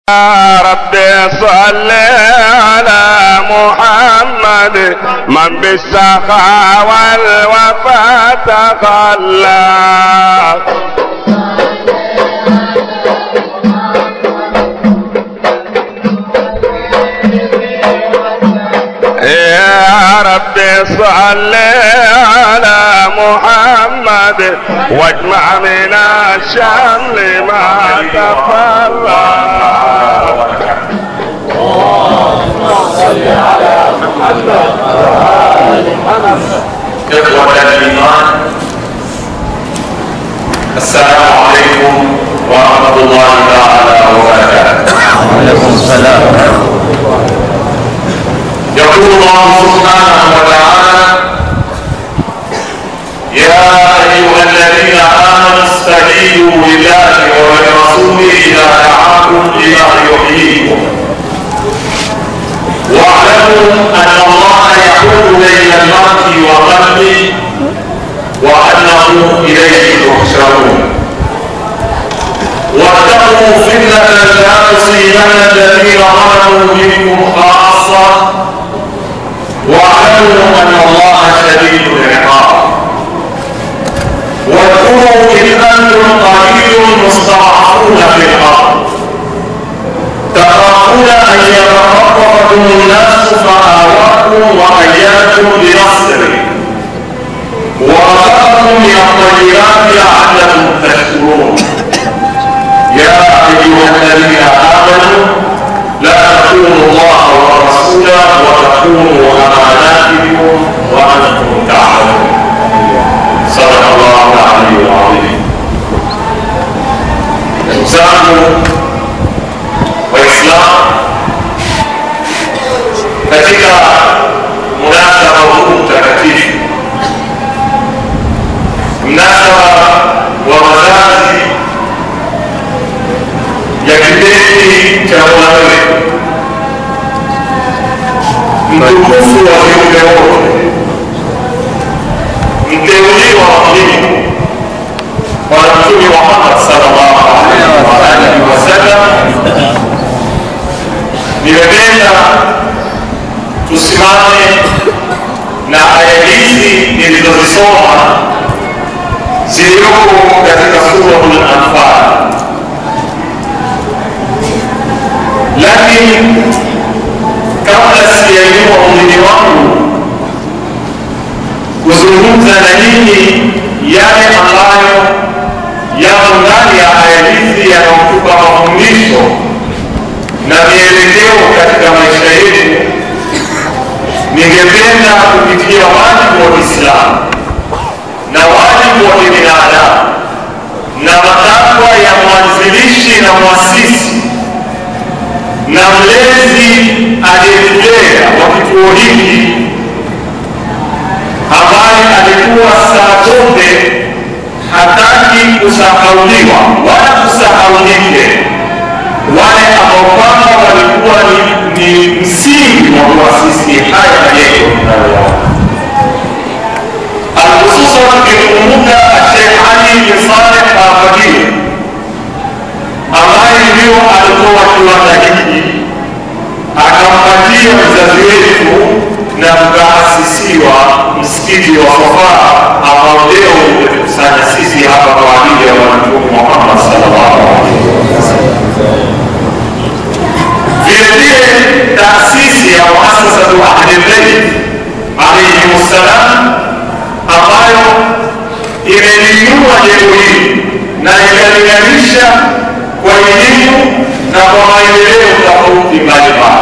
يا ربي صل على محمد من بالسخاء والوفاء تخلى. يا ربي صل على محمد واجمع من الشمل ما تفرق. اللهم صل على محمد وآل محمد. إخوة الإيمان، السلام عليكم ورحمة الله تعالى وبركاته. وعليكم السلام. يقول الله سبحانه وتعالى: يا أيها الذين آمنوا استجيبوا لله ولرسوله إذا دعاكم لما يحييكم واعلموا أن الله يحول بين المرء وقلبه وأنه إليه تحشرون. واتقوا فتنة لا تصيبن الذين ظلموا منكم خاصة واعلموا أن الله شديد العقاب. واذكروا إذ أنتم قليل مستضعفون في الأرض تخافون أن يتخطفكم الناس فآواكم وأيدكم بنصره ورزقكم من الطيبات لعلكم تشكرون. يا أيها الذين آمنوا لا تخونوا الله ورسوله وتخونوا أماناتكم وأنتم تعلمون. صدق الله العلي العظيم. Waislamu, katika munasaba huu mtakatifu, mnasaba wa wazazi ya kipenzi cha Mola wetu mtukufu wa viumbe wote, mteuliwa wa Mungu Bwana Mtume Muhammad sallallahu alaihi wasallam, nimependa tusimame na aya hizi nilizozisoma zilizoko katika Suratul Anfal. Lakini kabla sijainua ulimi wangu kuzungumza na nyinyi yale ambayo yamo ndani ya aya hizi yanayotupa mafundisho na mielekeo katika maisha yetu, ningependa kupitia wajibu wa Uislamu na wajibu wa kibinadamu na matakwa ya mwanzilishi na mwasisi na mlezi aliyetulea wa kituo hiki, ambaye alikuwa saa zote hataki kusahauliwa wala kusahaulike wale ambao kwamba walikuwa ni msingi wa kuasisi haya majengo tunayoyaona, alhususan tukikumbuka Sheikh Ali bin Saleh Al-Fakir ambaye ndio alitoa kiwanda hiki akampatia mzazi wetu na mkaasisiwa msikiti wa Safaa ambao leo umetukusanya sisi hapa kwa ajili ya Bwana Mtume Muhammad sallallahu alaihi wasallam. Vile vile taasisi ya Muassasatu Ahlul Bayt alayhimus salam ambayo imeliinua jengo hili na ikalinganisha kwa elimu na kwa maendeleo tofauti mbalimbali.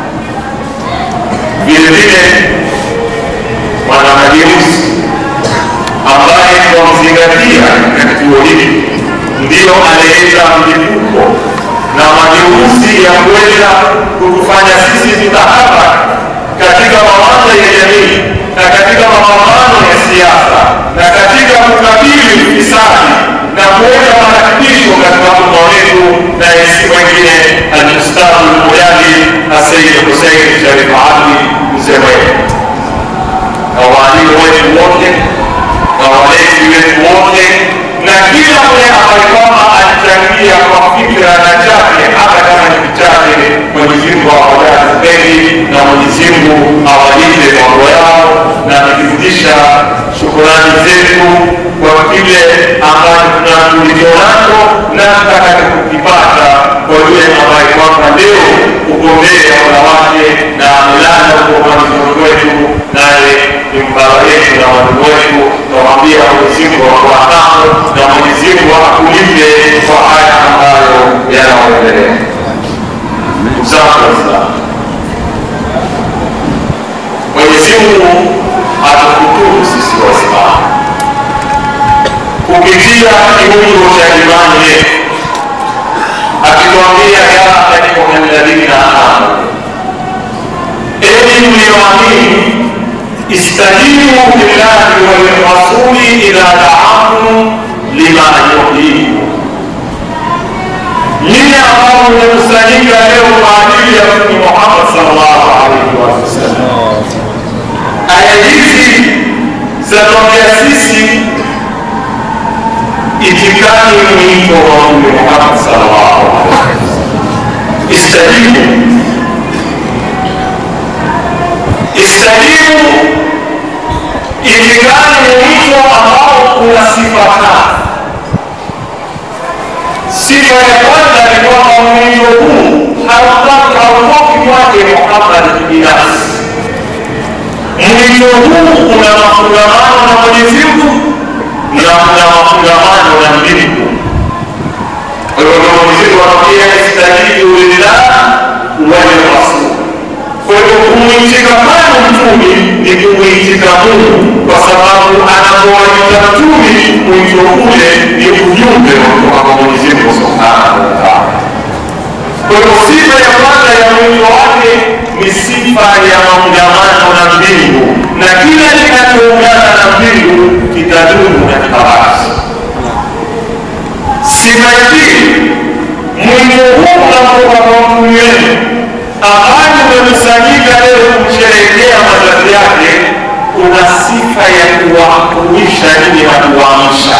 Vile vile mwanamageuzi ambaye kwa mzingatia na kituo hiki ndiyo alileta mlipuko na mageuzi ya kuweza kutufanya sisi tutahaba katika mawazo ya jamii na katika mapambano ya siasa na katika kukabili ufisadi na kuweka marekebisho katika umma wetu, na isi wengine al-Ustadh al-Mujahid Sayyid Hussein Sharif Ali mzee wetu na walimu wetu wote na walezi wetu wote na kila mwenye ambaye kwamba alichangia kwa fikra na chake hata kama ni ulichonacho na utakachokipata kwa yule ambaye kwamba leo ugombea Mola wake na amelala kwa mwanzo wetu, naye ni mbaba yetu na watu wetu. Tunawaambia Mwenyezi Mungu awabariki na Mwenyezi Mungu akulipe kwa haya ambayo yanaendelea. Sasa Mwenyezi Mungu atukuturu sisi Waislamu kupitia kiungo cha imani yetu, akituambia ya ayyuhalladhina amanu, enyi mlioamini, istajibu lillahi wa lirrasuli idha da'akum lima yuhyikum. Nyinyi ambao mmekusanyika leo kwa ajili ya Mtume Muhammad sallallahu alaihi wasallam, aya hizi zinatuambia sisi itikadi mwito wa Mtume Muhammad sallallahu alaihi wasallam. Istajibu itikadi mwito ambao kuna sifa tatu. Sifa ya kwanza ni kwamba mwito huu hautoki kwake Muhammad binafsi. Mwito huu una mafungamano na Mwenyezi Mungu na una mafungamano na mbingu. Kwa hiyo Mwenyezi Mungu anawaambia istajibu lillahi wa lirrasul. Kwa hiyo kumuitika kwake mtume ni kumuitika Mungu, kwa sababu anapowaita mtume mwito ule ni ujumbe kutoka kwa Mwenyezi Mungu subhanahu wa ta'ala. Kwa hiyo sifa ya kwanza ya mwito wake ni sifa ya maungamano na mbingu, na kila kinachoungana na mbingu kitadumu na kitabaki. Sifa ya pili, mwito huu unapokuwa kwa mtume wenu ambaye umekusanyika leo kumsherehekea mazazi yake, kuna sifa ya kuwahuisha nini na kuwaamsha.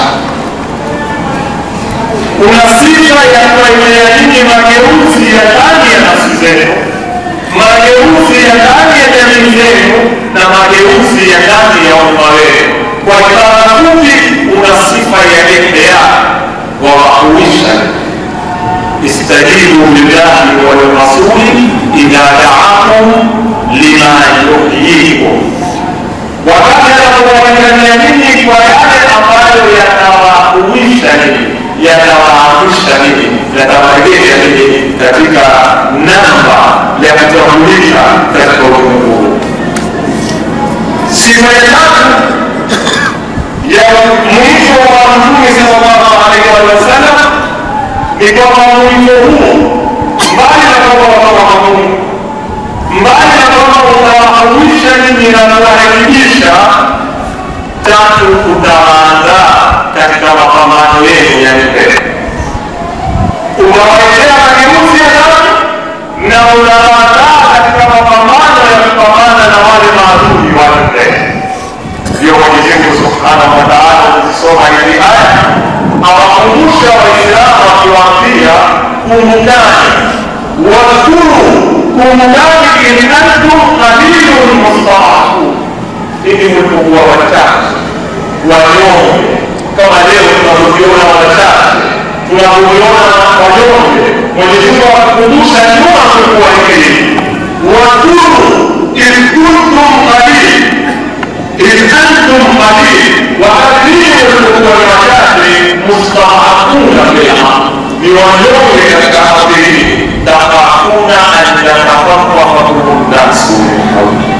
Kuna sifa ya kuwaimea nini mageuzi ya ndani ya nafsi zenu, mageuzi ya ndani ya jamii zenu, na mageuzi ya ndani ya umma wenu. Kwa ibara fupi, una sifa ya ihya, kuwahuisha. Istajibu lillahi wa lirrasuli idha da'akum lima yuhyikum. Wakati anapowaangalia nini kwa yale ambayo yatawahuisha nini, yatawaamsha nini, yatawarejesha nini katika namba ya kutambulisha katika ulimwengu. Sifa ya tatu ya mwito wa Mtume sallallahu alaihi wasallam ni kwamba mwito huu mbali na kwamba watoka Mungu, mbali na kwamba utawahuisha nini na kuwarekebisha, tatu utawaandaa katika mapambano yenu ya mbele. Utawaletea mageuzi ya ndani na utawaandaa katika mapambano ya kupambana na wale maadui wa mbele. Ndio Mwenyezi Mungu subhanahu wa ta'ala kusoma hizi aya awakumbusha Waislamu akiwaambia, kumbukani, wadhkuru, kumbukani in antum qalilun mustad'afun, ili mlipokuwa wachache wanyonge. Kama leo tunavyoona wachache, tunavyoona wanyonge, Mwenyezi Mungu akukumbusha nyuma tulikuwa hivi. Wadhkuru in kuntum qalil, in antum qalil, wakati mlipokuwa wachache, mustad'afuna fil ardh, ni wanyonge katika ardhi hii. Takhafuna an yatakhaffafakum an-nasu min hawlikum,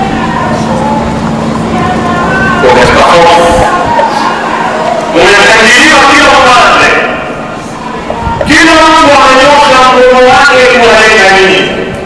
kwa katika hofu unakadiriwa kila upande, kila mtu amenyosha mkono wake kuwalenga nini.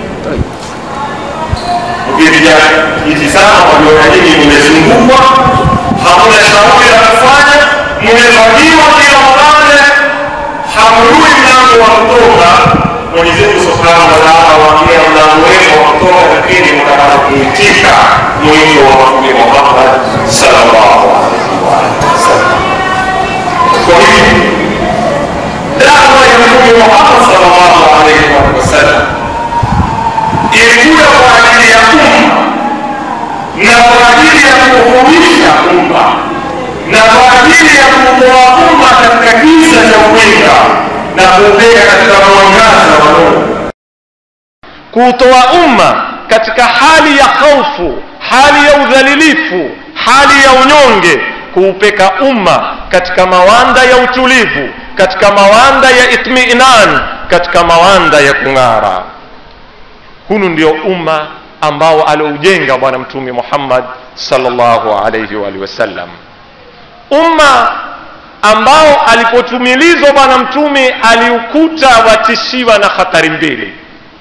Ukija hivi sana waliona nini, mmezungukwa, hamuna shauri la kufanya, mmevamiwa kila upande, hamjui mlango wa kutoka. Mwenyezi Mungu subhanahu wa ta'ala waambia mlango wenu wa kutoka, lakini mtakao kuitika mwito wa Mtume Muhammad sallallahu alaihi wasallam. Kwa hiyo dawa ya Mtume Muhammad sallallahu alaihi wasallam ilikuwa kwa ajili ya umma na kwa ajili ya kuhuisha umma na kwa ajili ya kutoa umma katika giza cha kuuwinda na kuupeka katika mwangaza wa nuru, kuutoa umma katika hali ya hofu, hali ya udhalilifu, hali ya unyonge, kuupeka umma katika mawanda ya utulivu, katika mawanda ya itmiinan, katika mawanda ya kung'ara. Hunu ndio umma ambao aliujenga bwana mtume Muhammad sallallahu alayhi wa sallam, umma ambao alipotumilizwa bwana mtume aliukuta watishiwa na hatari mbili.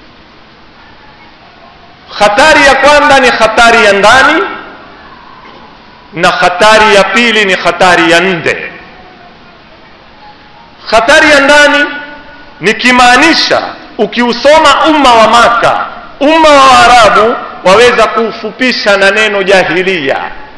Hatari ya kwanza ni hatari ya ndani, na hatari ya pili ni hatari ya nje. Hatari ya ndani ni kimaanisha, ukiusoma umma wa Maka, umma wa Arabu, waweza kuufupisha na neno jahiliya,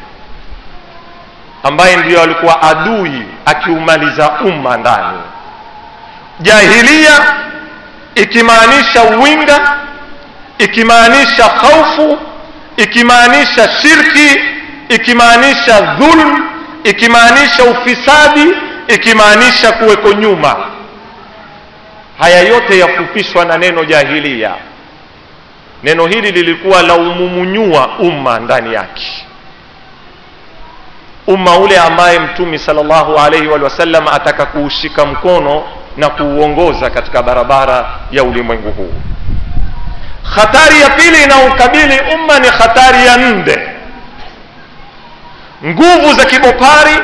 ambaye ndiyo alikuwa adui akiumaliza umma ndani. Jahiliya ikimaanisha uwinga, ikimaanisha khaufu, ikimaanisha shirki, ikimaanisha dhulm, ikimaanisha ufisadi, ikimaanisha kuweko nyuma. Haya yote yafupishwa na neno jahiliya. Neno hili lilikuwa la umumunyua umma ndani yake, umma ule ambaye mtume sallallahu alaihi wa sallam ataka kuushika mkono na kuuongoza katika barabara ya ulimwengu huu. Hatari ya pili inaukabili umma ni hatari ya nde, nguvu za kibopari,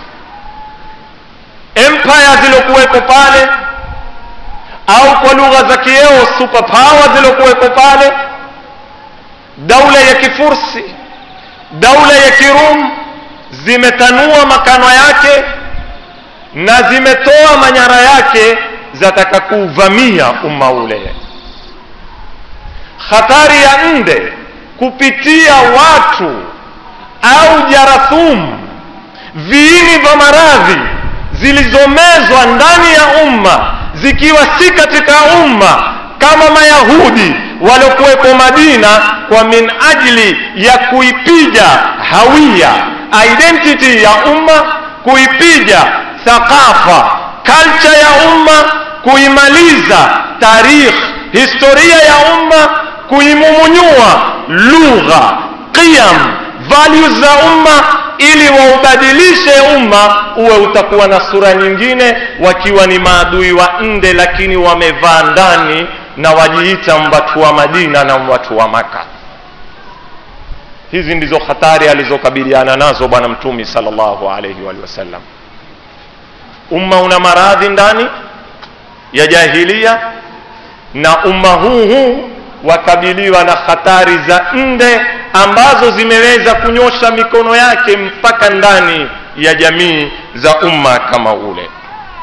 empire zilokuweko pale, au kwa lugha za kieo super power zilokuweko pale, daula ya Kifursi, daula ya Kirum, zimetanua makano yake na zimetoa manyara yake, zataka kuvamia umma ule. Hatari ya nde, kupitia watu au jarathum, viini vya maradhi zilizomezwa ndani ya umma, zikiwa si katika umma, kama Mayahudi waliokuwepo Madina kwa min ajili ya kuipiga hawia, identity ya umma, kuipiga thaqafa, culture ya umma, kuimaliza tarikh, historia ya umma, kuimumunyua lugha, qiyam, values za umma, ili waubadilishe umma uwe utakuwa na sura nyingine, wakiwa ni maadui wa nde, lakini wamevaa ndani na wajiita watu wa Madina na watu wa Maka. Hizi ndizo hatari alizokabiliana nazo bwana mtume sallallahu alayhi wa sallam. Umma una maradhi ndani ya jahiliya, na umma huu wakabiliwa na hatari za nde ambazo zimeweza kunyosha mikono yake mpaka ndani ya jamii za umma kama ule.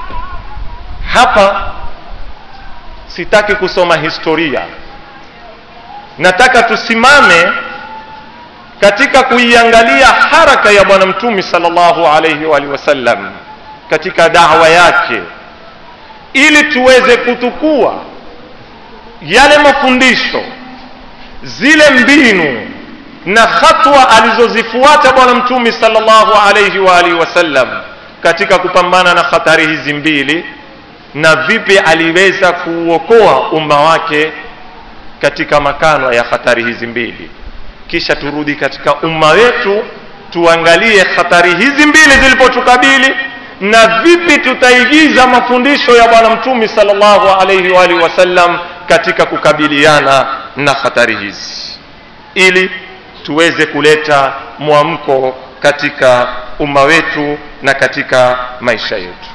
Hapa sitaki kusoma historia, nataka tusimame katika kuiangalia haraka ya bwana mtume sallallahu alayhi wa sallam katika da'wa yake, ili tuweze kutukua yale mafundisho, zile mbinu na hatua alizozifuata bwana mtume sallallahu alayhi wa sallam katika kupambana na hatari hizi mbili, na vipi aliweza kuuokoa umma wake katika makano ya hatari hizi mbili. Kisha turudi katika umma wetu, tuangalie hatari hizi mbili zilipotukabili na vipi tutaigiza mafundisho ya bwana mtume sallallahu alayhi wa sallam katika kukabiliana na hatari hizi, ili tuweze kuleta mwamko katika umma wetu na katika maisha yetu.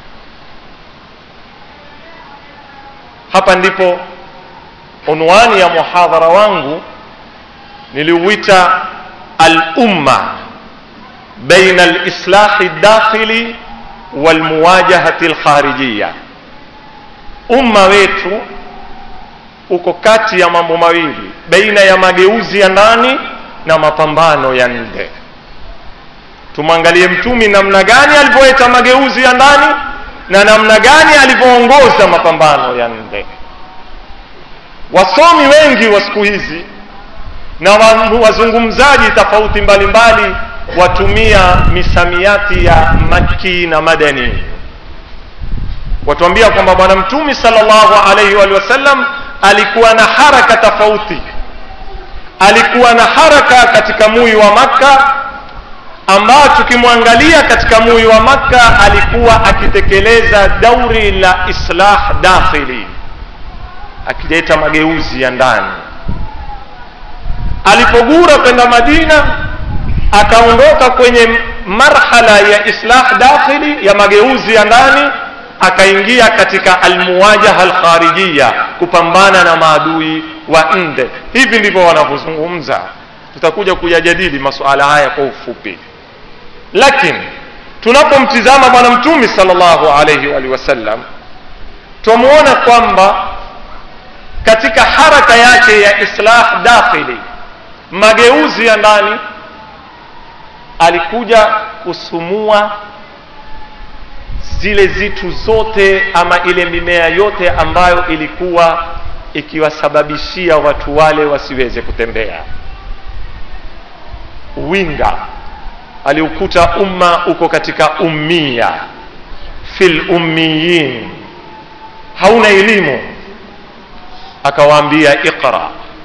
Hapa ndipo unwani ya muhadhara wangu niliuita al-umma baina al-islahi ad-dakhili wal-muwajahati al-kharijiyya. Umma wetu uko kati ya mambo mawili, baina ya mageuzi ya ndani na mapambano ya nje. Tumwangalie mtume namna gani alivyoeta mageuzi ya ndani na namna gani alivyoongoza mapambano ya nje. Wasomi wengi wa siku hizi na wazungumzaji tofauti mbalimbali watumia misamiati ya Makki na Madani. watuambia kwamba bwana mtume sallallahu alayhi wa sallam alikuwa na haraka tofauti. Alikuwa na haraka katika mui wa Makka, ambao tukimwangalia katika mui wa Makka alikuwa akitekeleza dauri la islah dakhili, akileta mageuzi ya ndani. Alipogura kwenda Madina, akaondoka kwenye marhala ya islah dakhili, ya mageuzi ya ndani, akaingia katika almuwajaha alkharijia, kupambana na maadui wa nje. Hivi ndivyo wanavyozungumza. Tutakuja kujadili masuala haya kwa ufupi, lakini tunapomtizama bwana mtume sallallahu alayhi wa sallam, tumuona kwamba katika haraka yake ya islah dakhili, mageuzi ya ndani, alikuja kusumua zile zitu zote ama ile mimea yote ambayo ilikuwa ikiwasababishia watu wale wasiweze kutembea. Winga aliukuta umma uko katika ummia, fil ummiyin, hauna elimu, akawaambia iqra.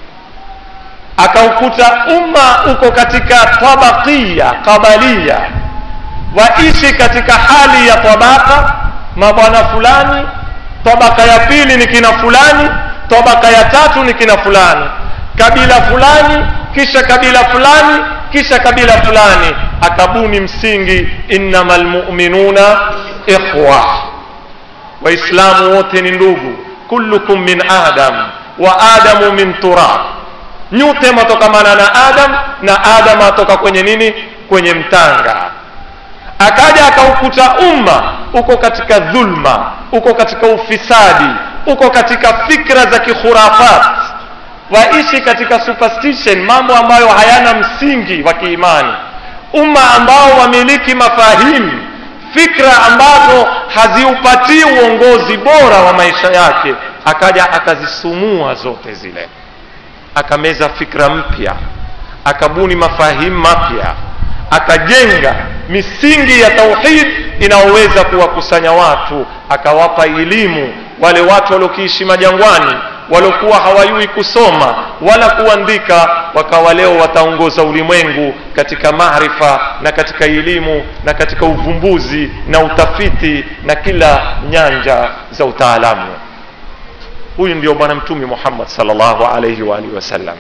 Akaukuta umma uko katika tabakia qabalia, waishi katika hali ya tabaka, mabwana fulani, tabaka ya pili ni kina fulani, tabaka ya tatu ni kina fulani, kabila fulani, kisha kabila fulani, kisha kabila fulani. Akabuni msingi innamal mu'minuna ikhwa, waislamu wote ni ndugu, kullukum min adam wa adamu min turab, nyote matokamana na Adam na Adam atoka kwenye nini? Kwenye mtanga. Akaja akaukuta umma uko katika dhulma, uko katika ufisadi, uko katika fikra za kikhurafat, waishi katika superstition, mambo ambayo hayana msingi wa kiimani. Umma ambao wamiliki mafahimu, fikra ambazo haziupatii uongozi bora wa maisha yake. Akaja akazisumua zote zile, akameza fikra mpya, akabuni mafahimu mapya, akajenga misingi ya tauhid inaoweza kuwakusanya watu, akawapa elimu wale watu waliokiishi majangwani, waliokuwa hawajui kusoma wala kuandika, wakawa leo wataongoza ulimwengu katika maarifa na katika elimu na katika uvumbuzi na utafiti na kila nyanja za utaalamu. Huyu ndio bwana mtume Muhammad sallallahu alayhi wa alihi wasallam.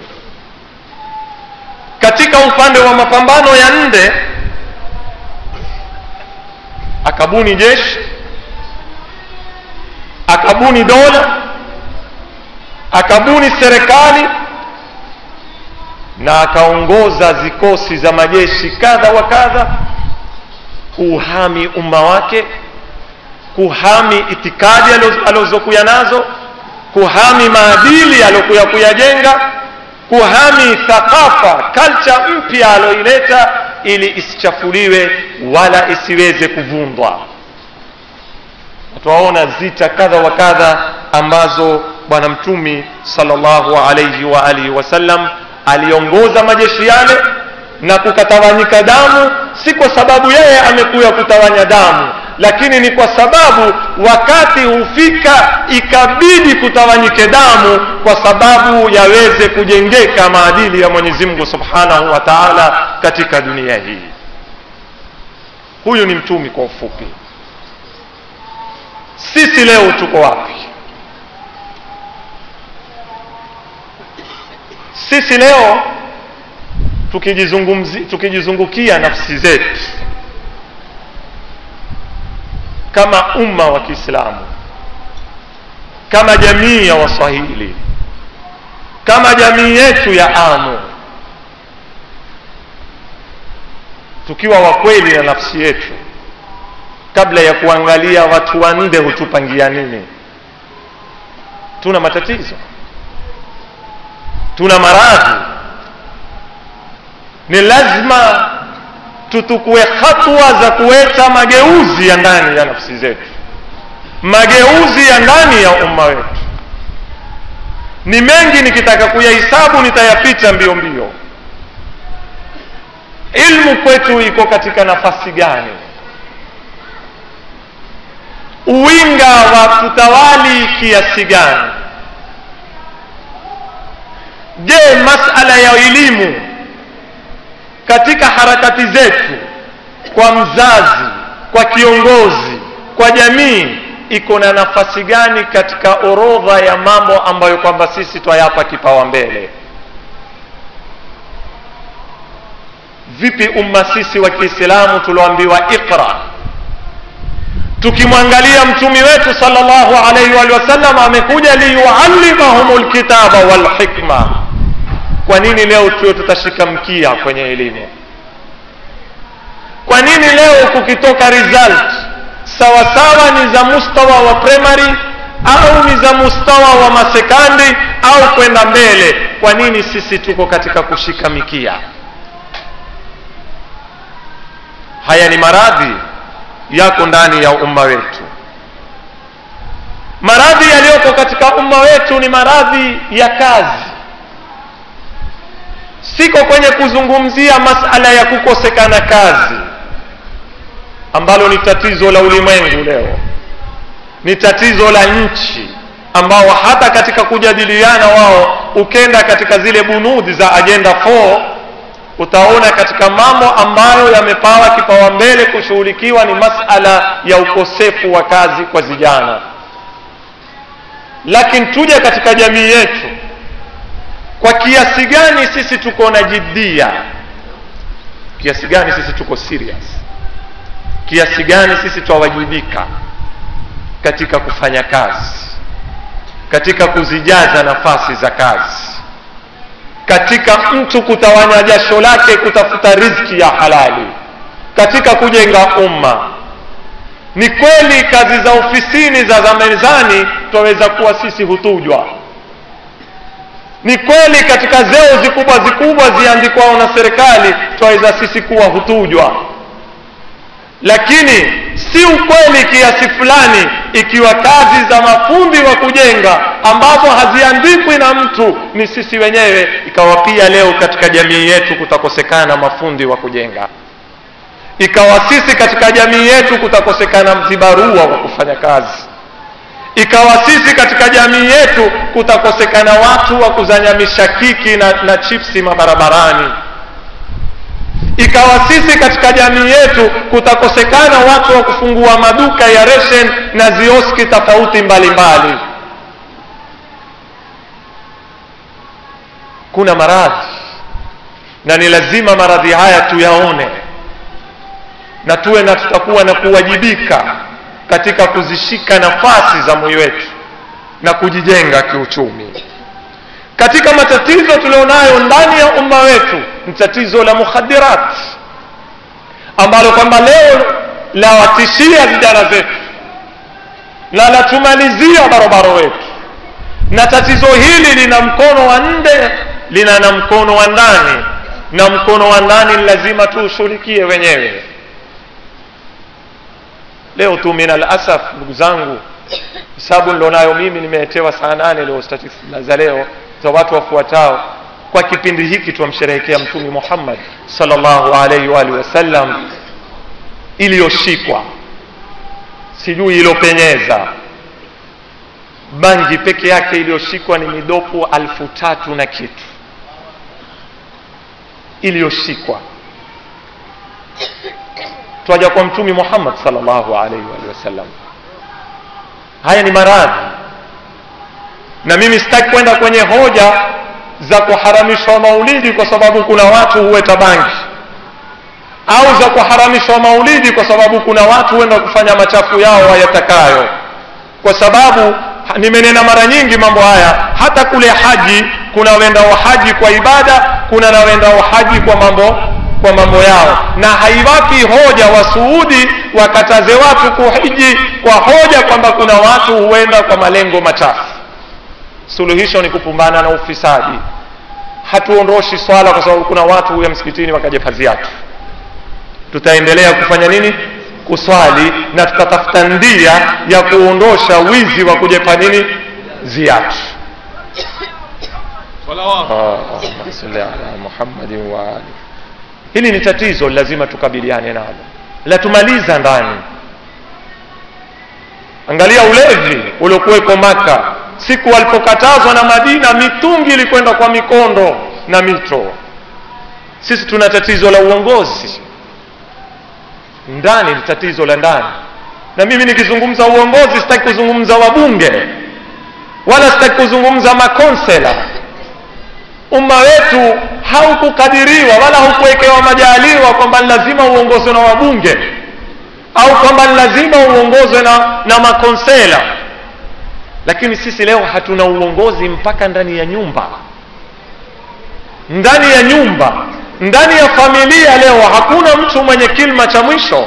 Katika upande wa mapambano ya nje, akabuni jeshi, akabuni dola, akabuni serikali, na akaongoza zikosi za majeshi kadha wa kadha kuhami umma wake, kuhami itikadi alizokuwa nazo, kuhami maadili aliyokuwa kuyajenga, kuhami thakafa, culture mpya aliyoileta, ili isichafuliwe wala isiweze kuvundwa. Tunaona zita kadha wa kadha ambazo bwana mtume sallallahu alayhi wa alihi wasallam aliongoza majeshi yale, na kukatawanyika damu, si kwa sababu yeye amekuja kutawanya damu, lakini ni kwa sababu wakati hufika ikabidi kutawanyike damu, kwa sababu yaweze kujengeka maadili ya Mwenyezi Mungu Subhanahu wa Ta'ala katika dunia hii. Huyu ni mtume kwa ufupi. Sisi leo tuko wapi? Sisi leo tukijizungukia nafsi zetu kama umma wa Kiislamu, kama jamii ya Waswahili, kama jamii yetu ya Amu, tukiwa wa kweli na nafsi yetu, kabla ya kuangalia watu wa nje hutupangia nini, tuna matatizo, tuna maradhi. Ni lazima tutukue hatua za kuleta mageuzi ya ndani ya nafsi zetu, mageuzi ya ndani ya umma wetu. Ni mengi, nikitaka kuyahesabu nitayapita mbio mbio. Ilmu kwetu iko katika nafasi gani? uwinga wa kutawali kiasi gani? Je, masala ya elimu katika harakati zetu, kwa mzazi, kwa kiongozi, kwa jamii, iko na nafasi gani katika orodha ya mambo ambayo kwamba sisi twayapa kipaumbele? Vipi umma sisi wa Kiislamu tulioambiwa iqra, tukimwangalia mtume wetu sallallahu alaihi wa sallam amekuja liyuallimahumul kitaba wal hikma, kwa nini leo tutashika mkia kwenye elimu? Kwa nini leo kukitoka result sawa sawa ni za mustawa wa primary au ni za mustawa wa masekondari au kwenda mbele, kwa nini sisi tuko katika kushika mikia? Haya ni maradhi yako ndani ya umma wetu. Maradhi yaliyoko katika umma wetu ni maradhi ya kazi. Siko kwenye kuzungumzia masala ya kukosekana kazi, ambalo ni tatizo la ulimwengu leo, ni tatizo la nchi, ambao hata katika kujadiliana wao, ukenda katika zile bunudi za agenda 4 utaona katika mambo ambayo yamepawa kipaumbele kushughulikiwa ni masala ya ukosefu wa kazi kwa vijana. Lakini tuje katika jamii yetu, kwa kiasi gani sisi tuko na jiddia, kiasi gani sisi tuko serious, kiasi gani sisi twawajibika katika kufanya kazi, katika kuzijaza nafasi za kazi, katika mtu kutawanya jasho lake kutafuta riziki ya halali, katika kujenga umma. Ni kweli kazi za ofisini za mezani twaweza kuwa sisi hutujwa. Ni kweli katika zeo zikubwa ziandikwao na serikali twaweza sisi kuwa hutujwa. Lakini si ukweli kiasi fulani ikiwa kazi za mafundi wa kujenga ambapo haziandikwi na mtu ni sisi wenyewe, ikawa pia leo katika jamii yetu kutakosekana mafundi wa kujenga, ikawa sisi katika jamii yetu kutakosekana mzibarua wa kufanya kazi, ikawa sisi katika jamii yetu kutakosekana watu wa kuzanya mishakiki na chipsi mabarabarani, ikawa sisi katika jamii yetu kutakosekana watu wa kufungua maduka ya ration na zioski tofauti mbalimbali. Kuna maradhi, na ni lazima maradhi haya tuyaone, na tuwe na tutakuwa na kuwajibika katika kuzishika nafasi za moyo wetu na kujijenga kiuchumi. Katika matatizo tulionayo ndani ya umma wetu ni tatizo la mukhadirat, ambalo kwamba leo lawatishia vijana zetu na latumalizia barabara wetu. Na tatizo hili lina mkono wa nje, lina na mkono wa ndani, na mkono wa ndani lazima tuushughulikie wenyewe. Leo tu minal asaf, ndugu zangu, sababu nilionayo mimi nimetewa saa 8 leo statistics za leo za watu wafuatao. Kwa kipindi hiki tumsherehekea Mtume Muhammad sallallahu alaihi wa alihi wasallam, iliyoshikwa sijui ilopenyeza bangi peke yake iliyoshikwa ni midopo 3,000 na kitu iliyoshikwa. Twaja kwa Mtume Muhammad sallallahu alaihi wa alihi wasallam. Haya ni maradhi, na mimi sitaki kwenda kwenye hoja za kuharamishwa maulidi kwa sababu kuna watu huweta bangi, au za kuharamishwa maulidi kwa sababu kuna watu huenda kufanya machafu yao wayatakayo, kwa sababu nimenena mara nyingi mambo haya. Hata kule haji kuna wenda wa haji kwa ibada, kuna na wenda wa haji kwa mambo yao, na haiwapi hoja wa Saudi wakataze watu kuhiji kwa hoja kwamba kuna watu huenda kwa malengo machafu. Suluhisho ni kupambana na ufisadi. Hatuondoshi swala kwa sababu kuna watu huya msikitini wakaje paziatu. Tutaendelea kufanya nini? Kuswali, na tutatafuta ndia ya kuondosha wizi wa kujepa nini? Ziatu. Sallallahu ala Muhammadin wa ali. Hili ni tatizo lazima tukabiliane nalo, la tumaliza ndani. Angalia ulevi uliokuweko Maka. Siku walipokatazwa na Madina, mitungi ilikwenda kwa mikondo na mito. Sisi tuna tatizo la uongozi ndani, ni tatizo la ndani. Na mimi nikizungumza uongozi sitaki kuzungumza wabunge wala sitaki kuzungumza makonsela. Umma wetu haukukadiriwa wala haukuwekewa majaliwa kwamba lazima uongozwe na wabunge au kwamba lazima uongozwe na makonsela. Lakini sisi leo hatuna uongozi mpaka ndani ya nyumba. Ndani ya nyumba, ndani ya familia leo hakuna mtu mwenye kilima cha mwisho.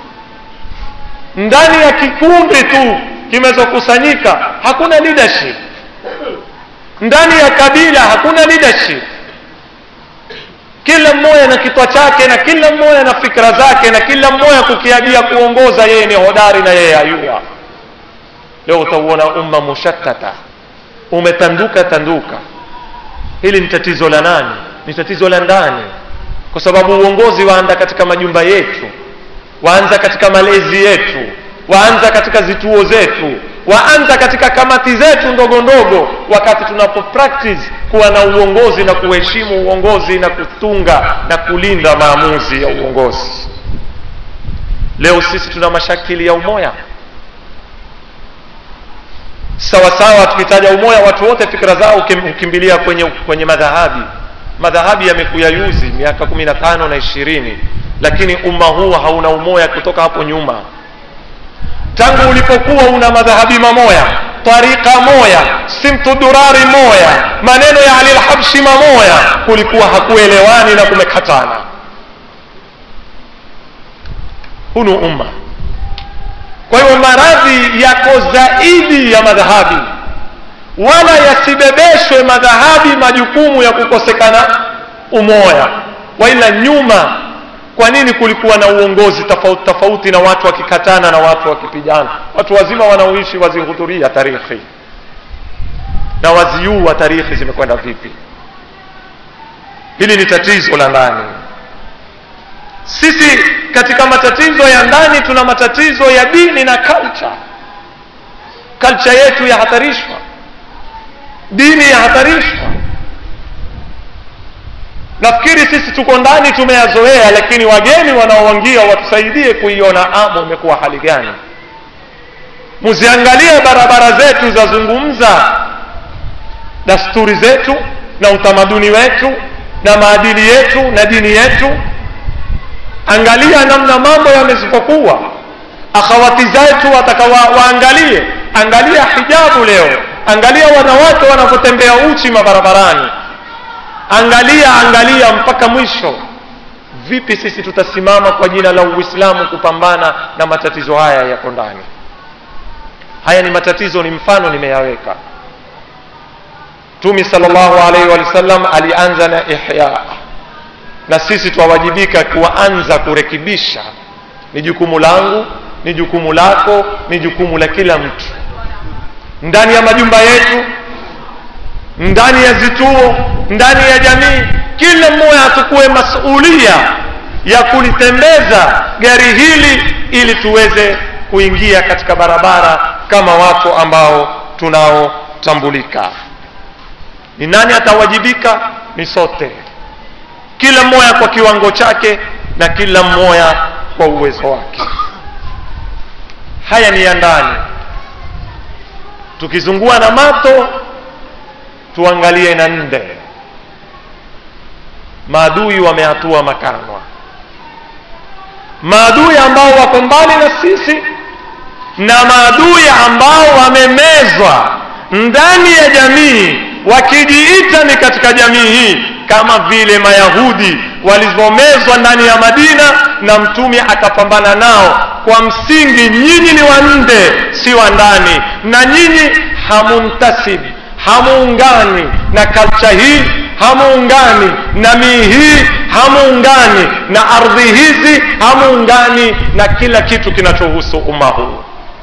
Ndani ya kikundi tu kimezokusanyika hakuna leadership. Ndani ya kabila hakuna leadership. Kila mmoja na kitwa chake, na kila mmoja na fikra zake, na kila mmoja kukiadia kuongoza yeye ni hodari na yeye ayua. Leo utaona umma mushattata, umetanduka. Hili ni tatizo la nani? Ni tatizo la ndani. Kwa sababu uongozi waanza katika majumba yetu, waanza katika malezi yetu, waanza katika zituo zetu, waanza katika kamati zetu ndogo ndogo, wakati tunapo practice kuwa na uongozi na kuheshimu uongozi na kutunga na kulinda maamuzi ya uongozi. Leo sisi tuna mashakili ya umoja. Sawa, tukitaja umoja watu wote fikra zao ukimbilia kwenye madhahabi. Madhahabi yamekuya yuzi miaka 15 na 20, lakini umma huu hauna umoja kutoka hapo nyuma. Tangu ulipokuwa una madhahabi mamoya, tariqa moya, simtu durari moya, maneno ya Ali al-Habshi mamoya, kulikuwa hakuelewani na kumekatana. Hunu umma. Kwa hiyo maradhi yako zaidi ya madhahabi, wala yasibebeshwe madhahabi majukumu ya kukosekana umoja. Waila nyuma, kwa nini kulikuwa na uongozi tofauti na watu wakikatana na watu wakipigana? Watu wazima wanaoishi wazihudhuria tarikhi na waziua tarikhi zimekwenda vipi. Hili ni tatizo la ndani. Sisi katika matatizo ya ndani tuna matatizo ya dini na culture yetu yahatarishwa, dini yahatarishwa. Nafikiri sisi tuko ndani tumeyazoea, lakini wageni wanaoingia watusaidie kuiona amo imekuwa hali gani. Muziangalie barabara zetu zazungumza dasturi zetu na utamaduni wetu na maadili yetu na dini yetu. Angalia namna mambo yamezipokuwa. Akhawati zetu waangalie, angalia hijabu leo, angalia wanawake wanapotembea uchi mabarabarani, angalia mpaka mwisho. Vipi sisi tutasimama kwa jina la Uislamu kupambana na matatizo haya yako ndani? Haya ni matatizo, ni mfano nimeyaweka. Mtume sallallahu alaihi wasallam alianza na ihya, na sisi tuwajibika kuanza kurekebisha. Ni jukumu langu, ni jukumu lako, ni jukumu la kila mtu, ndani ya majumba yetu, ndani ya zituo, ndani ya jamii. Kila mmoja atukue masuhulia ya kulitembeza gari hili ili tuweze kuingia katika barabara kama watu ambao tunaotambulika. Ni nani atawajibika? Ni sote, kila mmoja kwa kiwango chake na kila mmoja kwa uwezo wake. Haya ni ya ndani. Tukizungua na mato, tuangalie na nde. Maadui wamehatua makanwa, maadui ambao wako mbali na sisi na maadui ambao wamemezwa ndani ya jamii, wakijiita ni katika jamii hii, kama vile Mayahudi walizomezwa ndani ya Madina na Mtume akapambana nao kwa msingi, nyinyi ni wa nje si wa ndani, na nyinyi hamuntasib, hamuungani na culture hii, hamuungani na mii hii, hamuungani na ardhi hizi, hamuungani na kila kitu kinachohusu umma huu.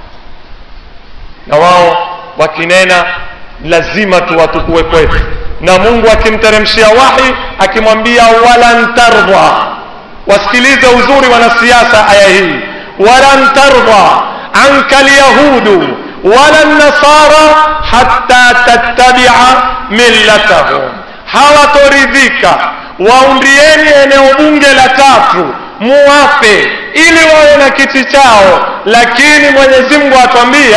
Na wao wakinena lazima tuwatukue kwetu, na Mungu akimteremshia wahi akimwambia walan tardha. Wasikilize uzuri wanasiasa aya hii, walan tardha anka alyahudu wala nasara hatta tattabi'a millatahum, hawatoridhika waundieni eneo bunge la tatu muwape ili wawe na kiti chao, lakini Mwenyezi Mungu atwambia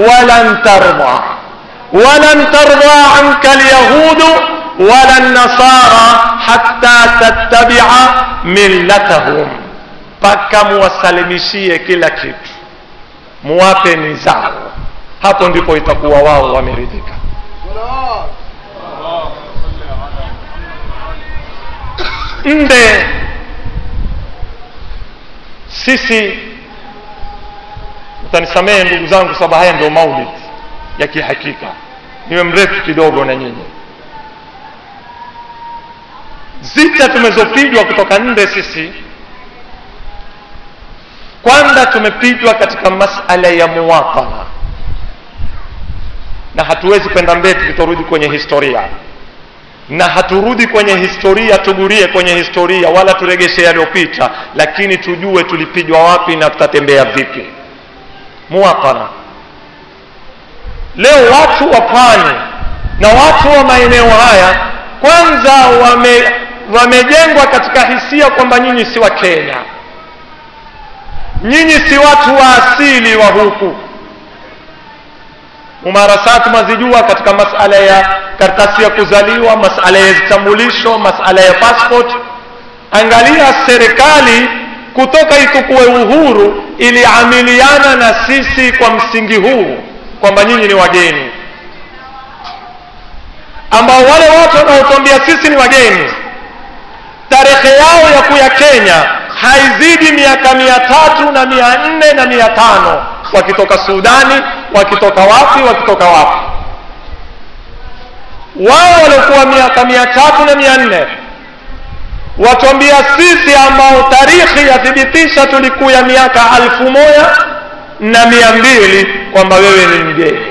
walan tarda anka alyahudu wala nasara hatta tattabi'a millatahum, paka muwasalimishie kila kitu, muwape ni zao, hapo ndipo itakuwa wao wameridhika. Nde sisi, utanisamehe ndugu zangu sababu haya ndio maulid ya kihakika, niwe mrefu kidogo na nyinyi. Zita tumezopigwa kutoka nde sisi, kwanza tumepigwa katika masala ya muwatana, na hatuwezi kwenda mbele tukitorudi kwenye historia, na haturudi kwenye historia tugurie kwenye historia wala turegeshe yaliyopita, lakini tujue tulipigwa wapi na tutatembea vipi. Muwatana, leo watu wa Pwani na watu wa maeneo haya kwanza wamejengwa katika hisia kwamba nyinyi si wa Kenya, nyinyi si watu wa asili wa huku. Mumarasati mazijua katika masala ya karatasi ya kuzaliwa, masala ya vitambulisho, masala ya passport. Angalia serikali kutoka itukue uhuru iliamiliana na sisi kwa msingi huu kwamba nyinyi ni wageni, ambao wale watu wanaotuambia sisi ni wageni, tarehe yao ya kuya Kenya haizidi miaka 300 na 400 na 500, wakitoka Sudani, wakitoka wapi. Wao walikuwa miaka 300 na 400, watuambia sisi ambao tarikhi yathibitisha tulikuya miaka 1200 kwamba wewe ni mgeni.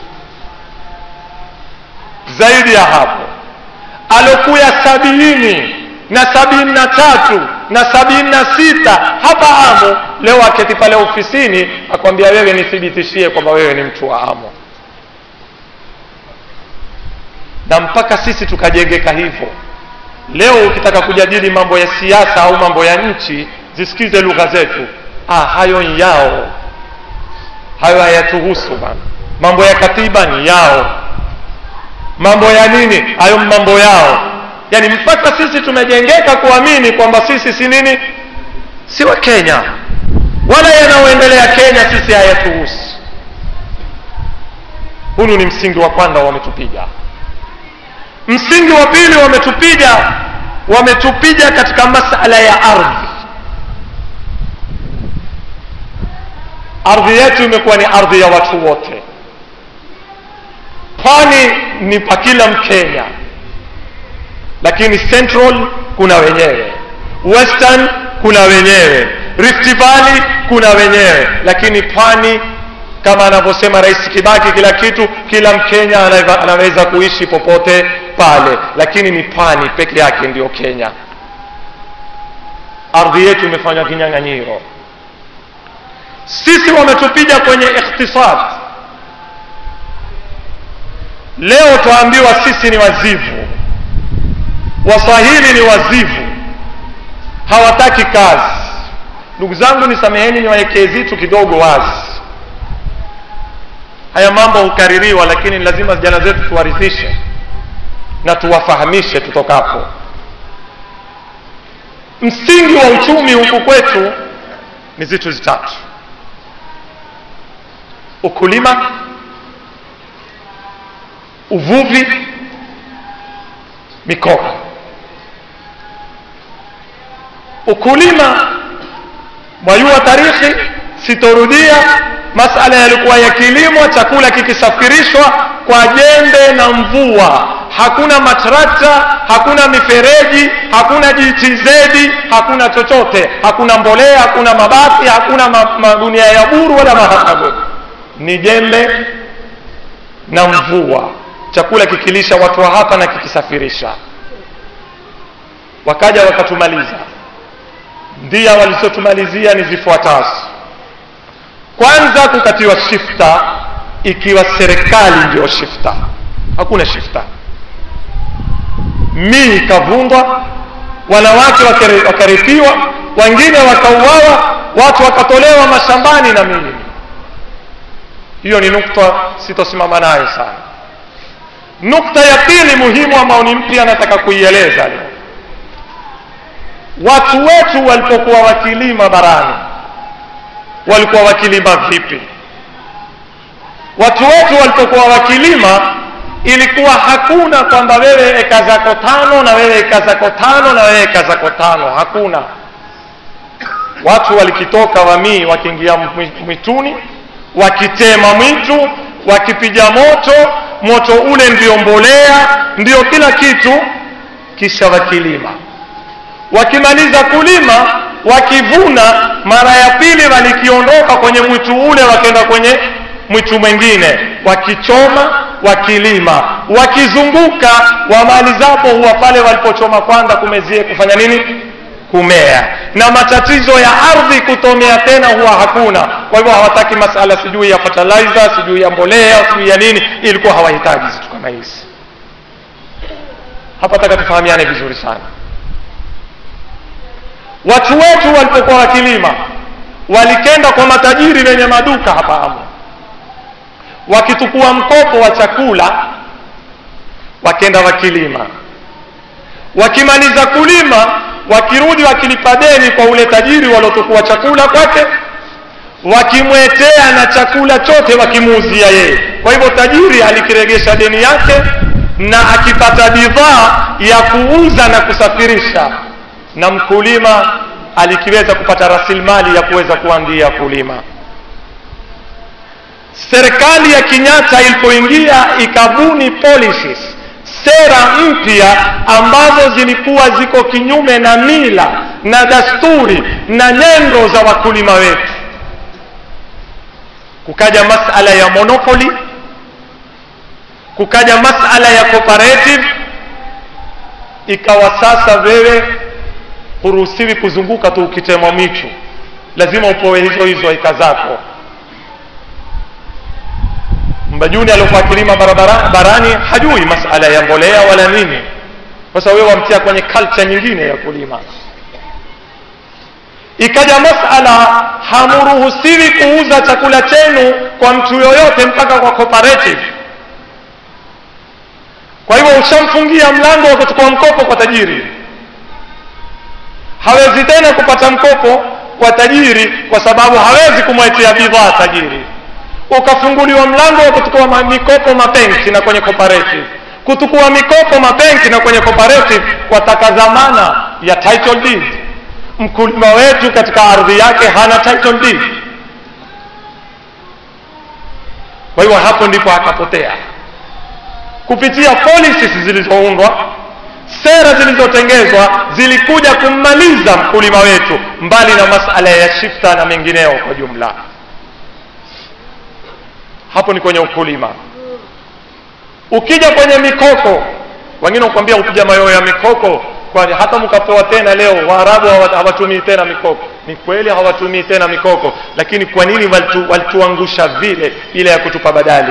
Zaidi ya hapo, alokuya 70 na 73 na 76 hapa Amu, leo aketi pale ofisini akwambia wewe nithibitishie kwamba wewe ni mtu wa Amu. Na mpaka sisi tukajengeka hivyo. Leo ukitaka kujadili mambo ya siasa au mambo ya nchi, zisikize lugha zetu. Hayo yao, hayo hayatuhusu bana. Mambo ya katiba ni yao, mambo ya nini hayo mambo yao. Yani mpaka sisi tumejengeka kuamini kwamba sisi si nini, si wa Kenya, wala yanayoendelea Kenya sisi hayatuhusu. Huu ni msingi wa kwanza wametupiga. Msingi wa pili wametupiga katika masala ya ardhi. Ardhi yetu imekuwa ni ardhi ya watu wote. Pwani ni pa kila Mkenya, lakini Central kuna wenyewe, Western kuna wenyewe, Rift Valley kuna wenyewe, lakini Pwani kama anavyosema Rais Kibaki, kila kitu, kila Mkenya anaweza kuishi popote pale, lakini ni Pwani peke yake ndio Kenya. Ardhi yetu imefanya kinyang'anyiro. Sisi wametupiga kwenye ikhtisad. Leo tuambiwa sisi ni wazivu, Waswahili ni wazivu, hawataki kazi. Ndugu zangu nisameheni niwaekee zitu kidogo wazi. Haya mambo hukaririwa, lakini lazima vijana zetu tuwarithishe na tuwafahamishe tutokapo. Msingi wa uchumi huku kwetu ni zitu zitatu: ukulima, uvuvi, mikopo. Ukulima, mwajua tarikhi, sitorudia. Masala yalikuwa ya kilimo, chakula kikisafirishwa kwa jembe na mvua. Hakuna matrakta, hakuna mifereji, hakuna GTZ, hakuna chochote, hakuna mbolea, hakuna mabati, hakuna magunia ya buru wala maharagwe. Ni jembe na mvua, chakula kikilisha watu wa hapa na kikisafirisha. Wakaja wakatumaliza. Ndia walizotumalizia ni zifuatazo: Kwanza kukatiwa shifta ikiwa serikali ndio shifta. Hakuna shifta. Ikavundwa, wanawake wakaripiwa, wengine wakauawa, watu wakatolewa mashambani na mili. Hiyo ni nukta sitosimama nayo sana. Nukta ya pili muhimu ambao ni mpya nataka kuieleza leo. Watu wetu walipokuwa wakilima barani, walikuwa wakilima vipi? Watu wetu walipokuwa wakilima, ilikuwa hakuna kwamba wewe eka zako 5 na wewe eka zako 5 na wewe eka zako 5. Hakuna. Watu walikitoka wamii wakiingia mwituni, wakitema mwitu, wakipiga moto ule ndio mbolea, ndio kila kitu, kisha wakilima. Wakimaliza kulima, wakivuna, mara ya pili walikiondoka kwenye mwitu ule wakaenda kwenye mwitu mwingine, wakichoma, wakilima, wakizunguka, wamalizapo huwa pale walipochoma kwanza kumezie kufanya nini? Kumea. Na matatizo ya ardhi kutomea tena huwa hakuna. Kwa hivyo hawataki masala sijui ya fertilizer, sijui ya mbolea, sijui ya nini, ilikuwa hawahitaji vitu kama hizi. Hapa nataka tufahamiane vizuri sana. Watu wetu walipokuwa wakilima, walikenda kwa matajiri wenye maduka hapa hapo, wakitukua mkopo wa chakula, wakenda wakilima. Wakimaliza kulima, wakirudi wakilipa deni kwa ule tajiri waliotukua chakula kwake, wakimwetea na chakula chote wakimuuzia yeye. Kwa hivyo tajiri alikiregesha deni yake na akipata bidhaa ya kuuza na kusafirisha, na mkulima alikiweza kupata rasilimali ya kuweza kuandia kulima. Serikali ya Kenyatta ilipoingia ikabuni policies, sera mpya ambazo zilikuwa ziko kinyume na mila na dasturi na nyendo za wakulima wetu. Kukaja masala ya monopoly, kukaja masala ya cooperative. Ikawa sasa wewe huruhusiwi kuzunguka tu ukitema michu, lazima upowe hizo eka zako. Mbajuni alikuwa kilima barani hajui masala ya mbolea wala nini. Sasa wewe wamtia kwenye culture nyingine ya kulima. Ikaja masala hamuruhusiwi kuuza chakula chenu kwa mtu yoyote mpaka kwa cooperative. Kwa hivyo ushamfungia mlango wa kuchukua mkopo kwa tajiri. Hawezi tena kupata mkopo kwa tajiri kwa sababu hawezi kumwetea bidhaa tajiri. Ukafunguliwa mlango wa kuchukua mikopo mabenki na kwenye cooperative. Kuchukua mikopo mabenki na kwenye cooperative kwa takazamana ya title deed. Mkulima wetu katika ardhi yake hana title deed. Kwa hiyo hapo ndipo akapotea. Kupitia policies zilizoundwa, sera zilizotengezwa, zilikuja kummaliza mkulima wetu, mbali na masala ya shifta na mengineo kwa jumla. Hapo ni kwenye ukulima. Ukija kwenye mikoko, wengine ukwambia ukija mayo ya mikoko, kwani hata mkapoa tena leo Waarabu hawatumii tena mikoko. Ni kweli hawatumii tena mikoko, lakini kwa nini walituangusha vile ile ya kutupa badali?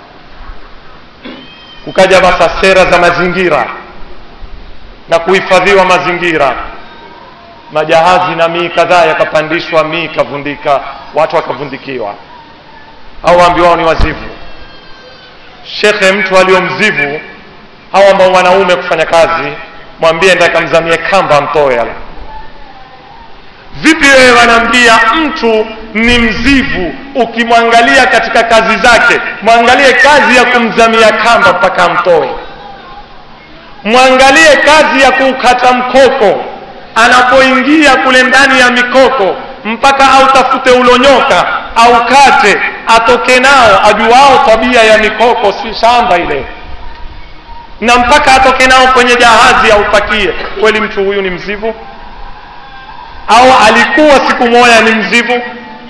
Kukaja basa sera za mazingira na kuhifadhiwa mazingira. Majahazi na mii kadhaa yakapandishwa, mii kavundika, watu wakavundikiwa. Hao ambiwao ni wazivu. Shekhe, mtu aliyomzivu, hao ambao wanaume kufanya kazi, mwambie ndio akamzamie kamba mtoe ala. Vipi wewe wanaambia mtu ni mzivu, ukimwangalia katika kazi zake, mwangalie kazi ya kumzamia kamba mpaka mtoe. Mwangalie kazi ya kukata mkoko, anapoingia kule ndani ya mikoko mpaka au tafute ulonyoka au kate atoke nao, ajuao tabia ya mikoko si shamba ile, na mpaka atoke nao kwenye jahazi au pakie. Kweli mtu huyu ni mzivu? Au alikuwa siku moja ni mzivu?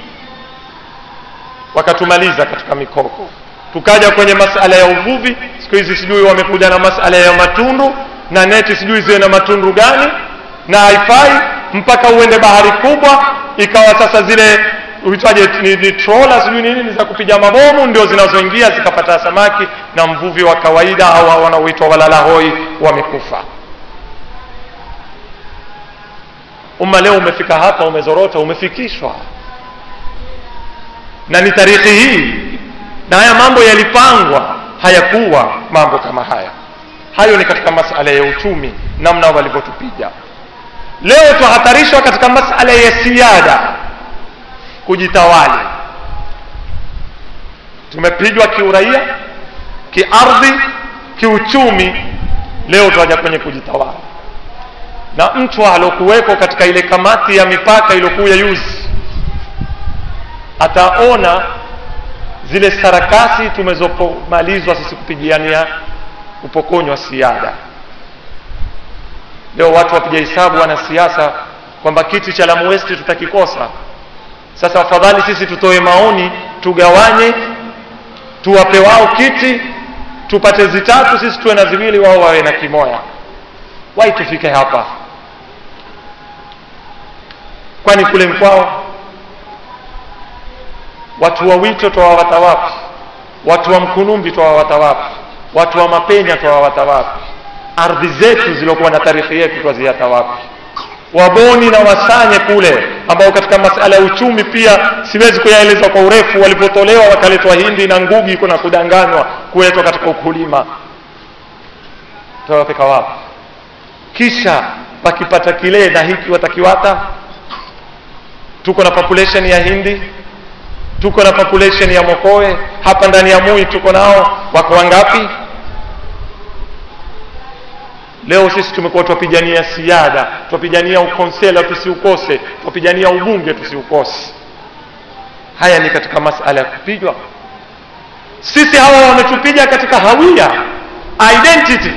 Wakatumaliza katika mikoko. Tukaja kwenye masala ya uvuvi. Siku hizi sijui wamekuja na masala ya matundu na neti, sijui ziwe na matundu gani, na haifai mpaka uende bahari kubwa. Ikawa sasa zile uitwaje, ni troller sijui nini za kupiga mabomu ndio zinazoingia zikapata samaki, na mvuvi wa kawaida au wanaoitwa walalahoi wamekufa. Leo umefika hapa, umezorota, umefikishwa, na ni tarikhi hii, na haya mambo yalipangwa, hayakuwa mambo kama haya. Hayo ni katika masala ya uchumi, namna walivyotupiga. Leo tuhatarishwa katika masala ya siada, kujitawali. Tumepigwa kiuraia, kiardhi, kiuchumi. Leo tuaja kwenye kujitawali, na mtu alokuweko katika ile kamati ya mipaka iliyokuwa yuzi ataona zile sarakasi tumezopomalizwa sisi kupigiania upokonywa siada. Leo watu wapiga hesabu, wana siasa, kwamba kiti cha Lamu West tutakikosa. Sasa afadhali sisi tutoe maoni, tugawanye, tuwape wao kiti, tupate zitatu, sisi tuwe na ziwili, wao wawe na kimoya. Wai tufike hapa? Kwani kule mkwao watu wa Wito twawawata wapi? Watu wa Mkunumbi twawawata wapi? Watu wa Mapenya twawawata wapi? Ardhi zetu zilokuwa na tarikhi yetu twaziata wapi? Waboni na Wasanye kule, ambao katika masala ya uchumi pia siwezi kuyaeleza kwa urefu, walipotolewa wakaletwa Hindi na Ngugi kuna kudanganywa kuletwa katika ukulima, twawapeka wapi? Kisha wakipata kile na hiki watakiwata. Tuko na population ya Hindi, tuko na population ya Mokoe, hapa ndani ya Mui tuko nao, wako wangapi? Leo sisi tumekuwa twapigania siada, twapigania ukonsela tusiukose, twapigania ubunge tusiukose. Haya ni katika masala ya kupigwa. Sisi hawa wametupiga katika hawia, identity.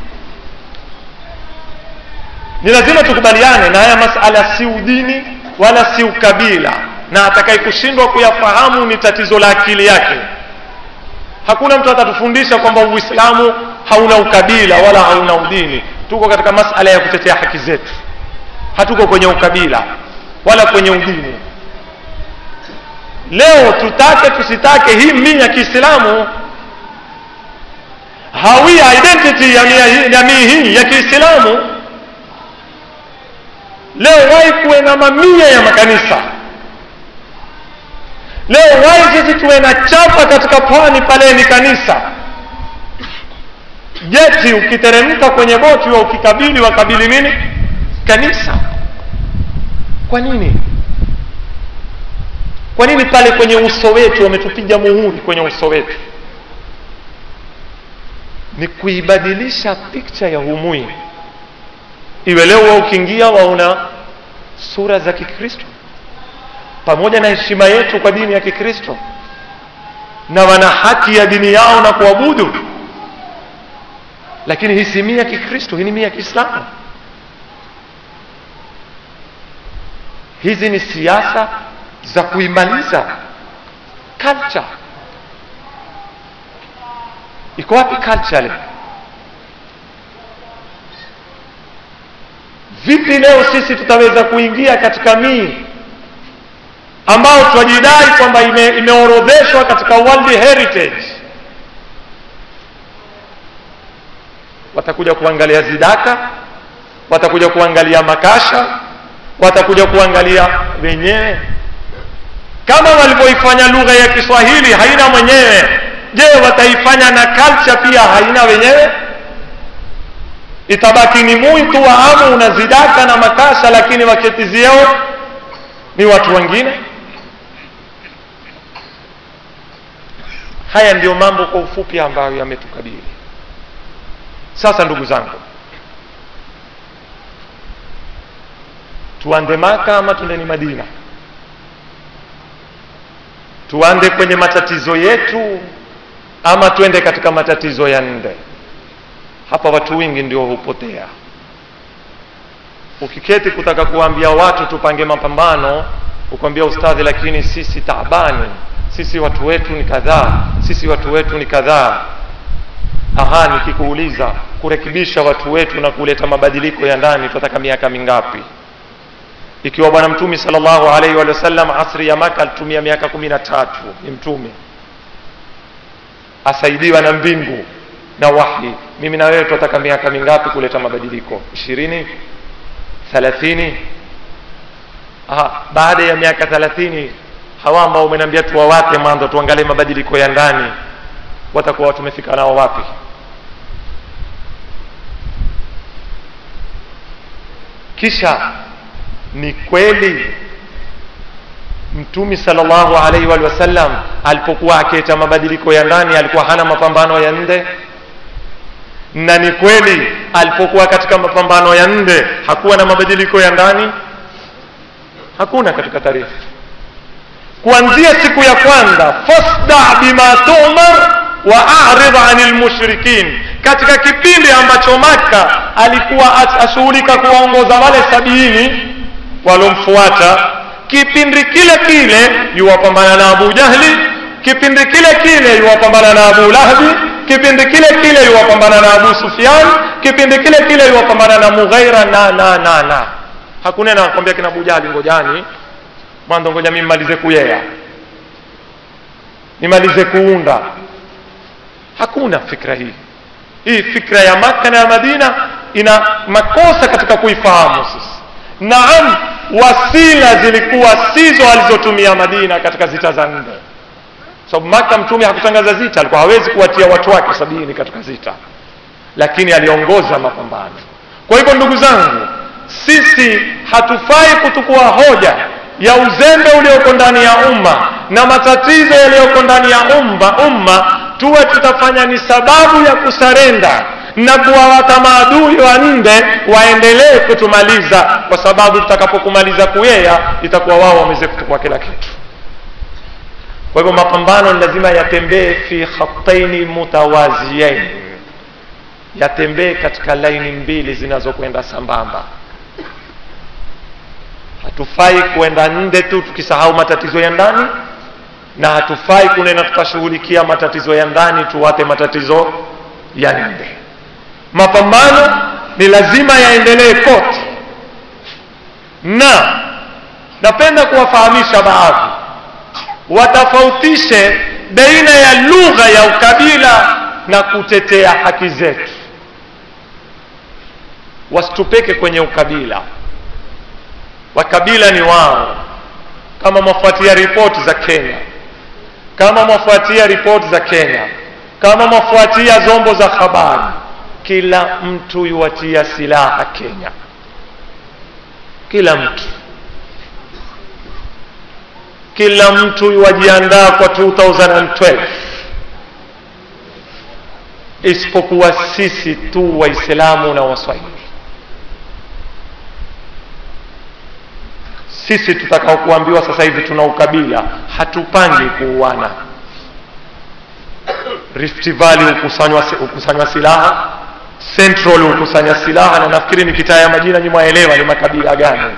Ni lazima tukubaliane na haya masala, si udini wala si ukabila, na atakaye kushindwa kuyafahamu ni tatizo la akili yake. Hakuna mtu atatufundisha kwamba Uislamu hauna ukabila wala hauna udini. Tuko katika masala ya kutetea haki zetu, hatuko kwenye ukabila wala kwenye udini. Leo tutake tusitake, hii mimi ya Kiislamu, hawia identity ya jamii hii ya Kiislamu, leo wai kuwe na mamia ya makanisa. Leo wai sisi tuwe na chapa katika pwani pale ni kanisa. Jeti ukiteremka kwenye boti wa ukikabili wakabili nini? Kanisa. Kwa nini? Kwa nini pale kwenye uso wetu wametupiga muhuri kwenye uso wetu? Ni kuibadilisha picture ya Umui, iwe leo ukiingia waona sura za Kikristo, pamoja na heshima yetu kwa dini ya Kikristo, na wana haki ya dini yao na kuabudu, lakini hii si mia ya Kikristo, hii ni mia ya Kiislamu. Hizi ni siasa za kuimaliza culture. Iko wapi culture leo? Vipi leo sisi tutaweza kuingia katika mii ambao tunajidai kwamba imeorodheshwa katika World Heritage? Watakuja kuangalia Zidaka, watakuja kuangalia Makasha, watakuja kuangalia wenyewe. Kama walivyoifanya lugha ya Kiswahili haina mwenyewe, je, wataifanya na culture pia haina wenyewe? Itabaki ni mtu wa Amu na Zidaka na Makasha, lakini waketiziao ni watu wengine. Haya ndio mambo kwa ufupi ambayo yametukabili. Sasa ndugu zangu, tuande Maka ama tuendeni Madina? Tuande kwenye matatizo yetu ama tuende katika matatizo ya nje? Hapa watu wengi ndio hupotea. Ukiketi kutaka kuambia watu tupange mapambano, ukwambia ustadhi, lakini sisi taabani, sisi watu wetu ni kadhaa, sisi watu wetu ni kadhaa. Aha, nikikuuliza kurekebisha watu wetu na kuleta mabadiliko ya ndani tunataka miaka mingapi? ikiwa bwana mtume sallallahu alaihi wa sallam asri ya Maka alitumia miaka 13, ni mtume asaidiwa na mbingu na wahi. Mimi na wewe tunataka miaka mingapi kuleta mabadiliko? 20, 30? Baada ya miaka 30 hawa ambao umeniambia tuwawate mwanzo tuangalie mabadiliko ya ndani, watakuwa tumefika nao wapi? Kisha ni kweli Mtume sallallahu alaihi wa sallam alipokuwa akileta mabadiliko ya ndani alikuwa hana mapambano ya nje? Na ni kweli alipokuwa katika mapambano ya nje hakuwa na mabadiliko ya ndani? Hakuna katika tarehe. Kuanzia siku ya kwanza, fasda bima tu'mar wa a'rid 'anil mushrikin, katika kipindi ambacho Maka alikuwa ashughulika kuwaongoza wale 70 walomfuata, kipindi kile kile yuwapambana na Abu Jahli, kipindi kile kile yuwapambana na Abu Lahabi, kipindi kile kile yuwapambana na Abu Sufyan, kipindi kile kile yuwapambana na Mughaira na hakuna nakwambia kina Abu Jahli ngojani mwanzo, ngoja mimi nimalize kuyea, nimalize kuunda. Hakuna fikra hii. Hii fikra ya Maka na ya Madina ina makosa katika kuifahamu sisi. Naam, wasila zilikuwa sizo alizotumia Madina katika zita za nne. Sababu Maka mtume hakutangaza zita, alikuwa hawezi kuwatia watu wake 70 katika zita, lakini aliongoza mapambano. Kwa hivyo ndugu zangu, sisi hatufai kutukua hoja ya uzembe ulioko ndani ya umma na matatizo yaliyoko ndani ya umma tuwe tutafanya ni sababu ya kusarenda na kuwawata maadui wa nje waendelee kutumaliza, kwa sababu tutakapokumaliza kuyea itakuwa wao wameze kutukua kila kitu. Kwa hivyo mapambano lazima yatembee fi khattaini mutawaziyain, yatembee katika laini mbili zinazokwenda sambamba. Hatufai kuenda nje tu tukisahau matatizo ya ndani, na hatufai kunena tukashughulikia matatizo ya ndani tuwate matatizo ya nje. Mapambano ni lazima yaendelee kote, na napenda kuwafahamisha baadhi watofautishe baina ya lugha ya ukabila na kutetea haki zetu. Wasitupeke kwenye ukabila. Wakabila ni wao. Kama mwafuatia ripoti za Kenya, kama mwafuatia ripoti za Kenya, kama mwafuatia zombo za habari, kila mtu yuwatia silaha Kenya, kila mtu yuwajiandaa kwa 2012, isipokuwa sisi tu Waislamu na Waswahili. Sisi tutakao kuambiwa sasa hivi tuna ukabila, hatupangi kuuana. Rift Valley ukusanywa silaha, Central ukusanya silaha, na nafikiri nikitaya majina nyinyi mwaelewa ni makabila gani.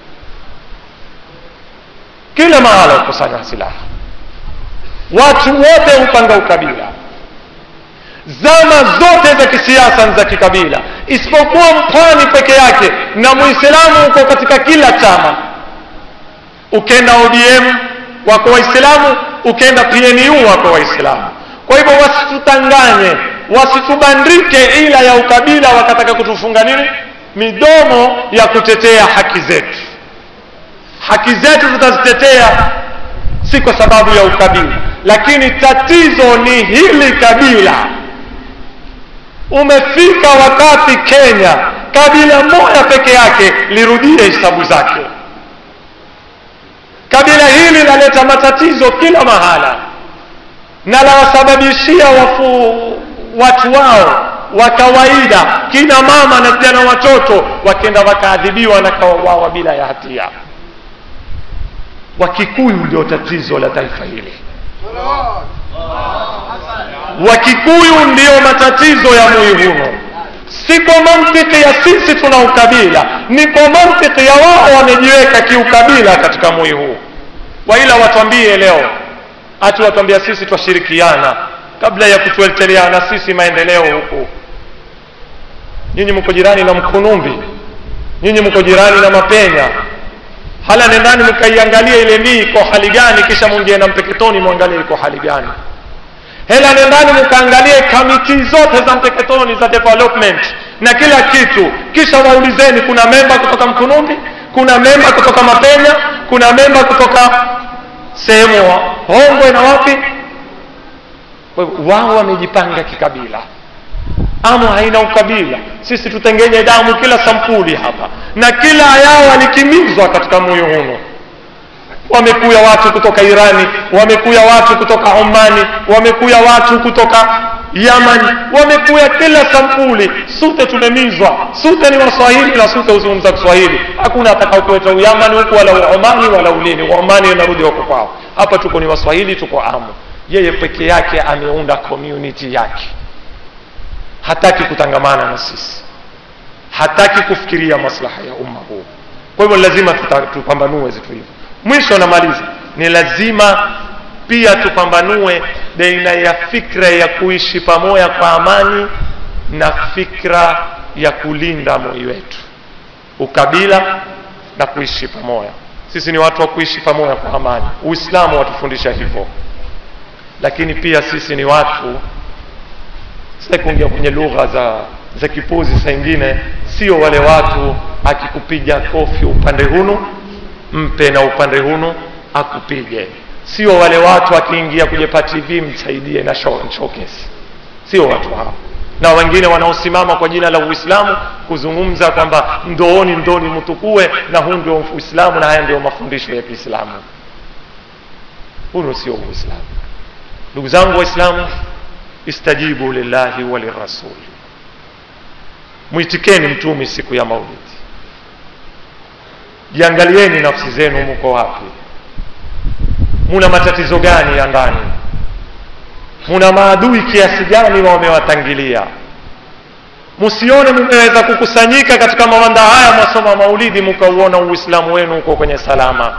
Kila mahala ukusanywa silaha, watu wote upanga ukabila. Zama zote za kisiasa za kikabila, isipokuwa mpwani peke yake, na Muislamu uko katika kila chama. Ukenda ODM wako Waislamu, ukenda PNU wako Waislamu. Kwa hivyo wasitutanganye, wasitubandike ila ya ukabila wakataka kutufunga nini midomo ya kutetea haki zetu. Haki zetu tutazitetea si kwa sababu ya ukabila, lakini tatizo ni hili kabila. Umefika wakati Kenya kabila moja peke yake lirudie hesabu zake. Kabila hili laleta matatizo kila mahala na lawasababishia watu wao wa kawaida, kina mama na vijana watoto, wakenda wakaadhibiwa na kawawa bila ya hatia. Wakikuyu ndio tatizo la taifa hili. Wakikuyu ndio matatizo ya Muihuno. Si kwa mantiki ya sisi tuna ukabila, ni kwa mantiki ya wao wamejiweka kiukabila katika Muihu. Waila watuambie leo, ati watuambia sisi twashirikiana kabla ya kutuleteleana sisi maendeleo huku. Nyinyi mko jirani na Mkunumbi, nyinyi mko jirani na Mapenya, Hala nendani mkaiangalia ile nii iko hali gani, kisha mwingie na Mpeketoni muangalie iko hali gani. Hela nendani mkaangalie kamiti zote za Mpeketoni za development na kila kitu, kisha waulizeni kuna memba kutoka Mkunumbi, kuna memba kutoka Mapenya, kuna memba kutoka sehemu Hongwe na wapi. Wao wamejipanga kikabila. Amu haina ukabila. Sisi tutengenye damu kila sampuli hapa, na kila yao walikimizwa katika moyo huno. Wamekuya watu kutoka Irani, wamekuya watu kutoka Omani, wamekuya watu kutoka Yaman, wamekuya kila sampuli. Sote tumemizwa, sote ni Waswahili na sote uzungumza Kiswahili. Hakuna atakayekwenda Uyamani huko wala Omani wala ulini. Omani inarudi huko kwao. Hapa tuko ni Waswahili, tuko Amu. Yeye peke yake ameunda community yake. Hataki kutangamana na sisi. Hataki kufikiria maslaha ya umma huu. Kwa hivyo lazima tupambanue vitu hivyo. Mwisho namaliza, ni lazima pia tupambanue baina ya fikra ya kuishi pamoja kwa amani na fikra ya kulinda moyo wetu, ukabila na kuishi pamoja. Sisi ni watu wa kuishi pamoja kwa amani. Uislamu watufundisha hivyo. Lakini pia sisi ni watu, sasa kuingia kwenye lugha za kipuzi saa nyingine, sio wale watu akikupiga kofi upande huno mpe na upande huno akupige. Sio wale watu akiingia kwenye TV msaidie na showcase. Sio watu hao. Na wengine wanaosimama kwa jina la Uislamu kuzungumza kwamba ndooni mtukue na huu ndio Uislamu na haya ndio mafundisho ya Kiislamu. Huo sio Uislamu. Ndugu zangu Waislamu, istajibu lillahi wa lirrasul. Muitikeni mtume siku ya Maulidi. Jiangalieni nafsi zenu mko wapi? Muna matatizo gani ya ndani? Muna maadui kiasi gani wamewatangilia? Msione mmeweza kukusanyika katika mawanda haya masoma Maulidi mkauona Uislamu wenu uko kwenye salama.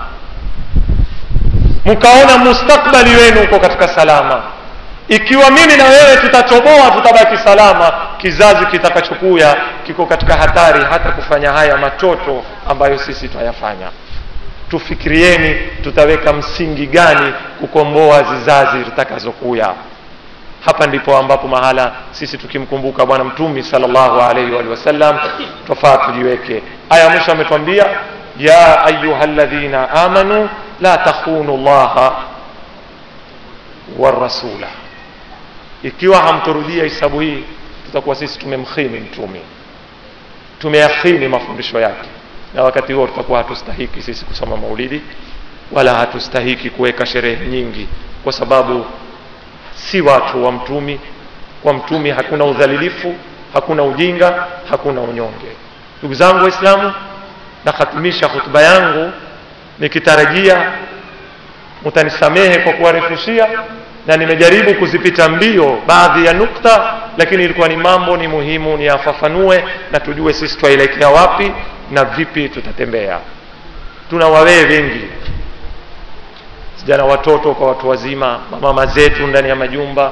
Mkaona mustakbali wenu uko katika salama. Ikiwa mimi na wewe tutachoboa tutabaki salama, kizazi kitakachokuja kiko katika hatari hata kufanya haya machoto ambayo sisi tuyafanya. Tufikirieni tutaweka msingi gani kukomboa zizazi zitakazokuja. Hapa ndipo ambapo mahala sisi tukimkumbuka bwana Mtume sallallahu alaihi wa sallam tofaa tujiweke. Aya mwisho ametuambia ya ayyuhalladhina amanu la takhunu Allaha war rasula. Ikiwa hamturudia hisabu hii, tutakuwa sisi tumemkhini Mtume, tumeyakhini mafundisho yake, na wakati huo tutakuwa hatustahiki sisi kusoma Maulidi wala hatustahiki kuweka sherehe nyingi, kwa sababu si watu wa Mtume. Kwa Mtume hakuna udhalilifu, hakuna ujinga, hakuna unyonge. Ndugu zangu Waislamu, nakhatimisha hotuba yangu nikitarajia mtanisamehe kwa kuwarefushia, na nimejaribu kuzipita mbio baadhi ya nukta, lakini ilikuwa ni mambo ni muhimu ni afafanue na tujue sisi tuelekea wapi na vipi tutatembea. Tuna wawee wengi, sijana watoto kwa watu wazima, mama zetu ndani ya majumba,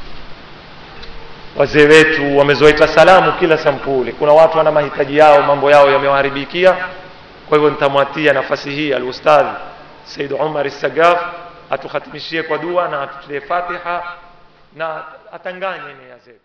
wazee wetu wamezoea salamu kila sampuli. Kuna watu wana mahitaji yao, mambo yao yamewaharibikia. Kwa hivyo nitamwatia nafasi hii al-Ustadh Said Umar Al-Sagaf atukhatimishie kwa dua na atutie Fatiha na atanganye nia zetu.